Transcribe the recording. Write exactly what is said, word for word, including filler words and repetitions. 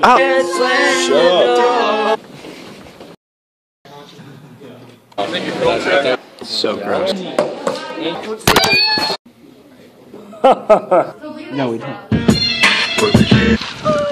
Oh. Shut up. So gross. No, we don't.